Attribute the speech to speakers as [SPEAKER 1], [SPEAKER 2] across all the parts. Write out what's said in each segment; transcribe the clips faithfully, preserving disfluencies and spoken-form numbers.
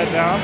[SPEAKER 1] upside down.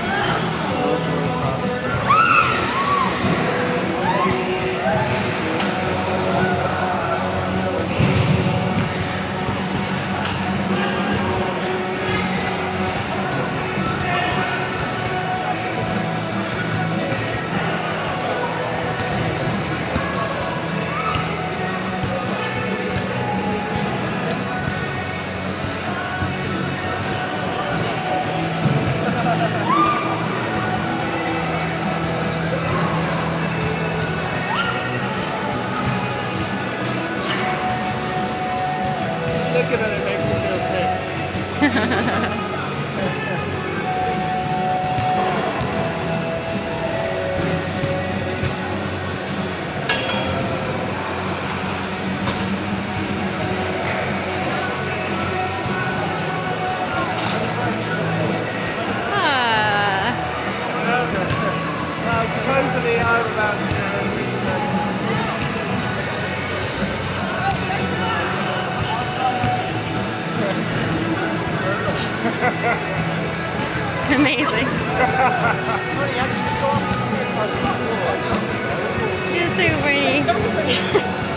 [SPEAKER 1] Looking at it makes me feel sick.
[SPEAKER 2] Ah.
[SPEAKER 1] Well, supposedly I'm about to
[SPEAKER 2] Amazing. You're so pretty.